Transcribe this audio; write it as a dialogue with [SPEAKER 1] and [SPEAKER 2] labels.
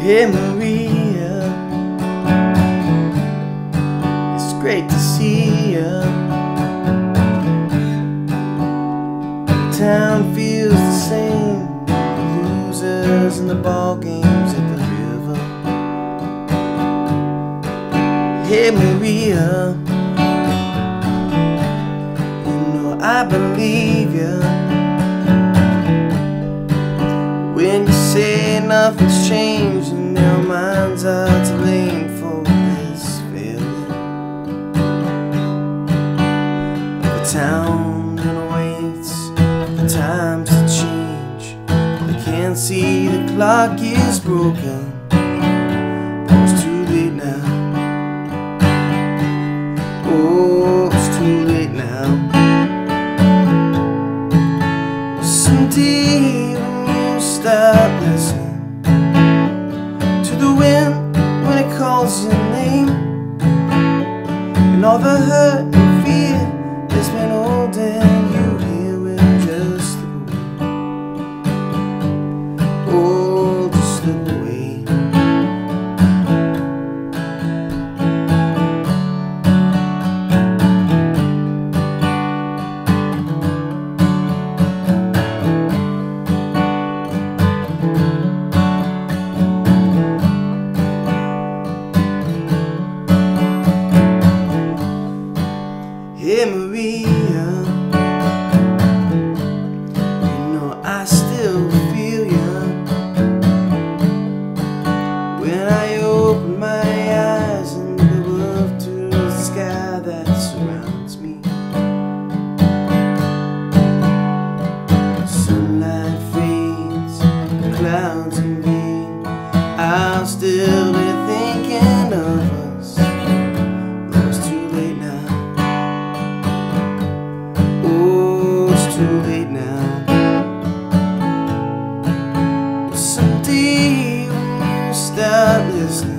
[SPEAKER 1] Hey Maria, it's great to see ya. The town feels the same, the losers and the ball games at the river. Hey Maria, you know I believe ya when you say nothing's changed and their minds are to blame for this failure of a town that waits for times to change. They can't see the clock is broken, but it's too late now. Oh, it's too late now. Someday stop listening to the wind when it calls your name, and all the hurt and fear that's been holding you here will just slip away. Oh, just slip away. Hey Maria, you know I still feel ya when I open my eyes and look up to the sky that surrounds me. Sunlight fades, the clouds invade, I'll still be thinking of us. Though it's too late now. Too late now. Someday when you start listening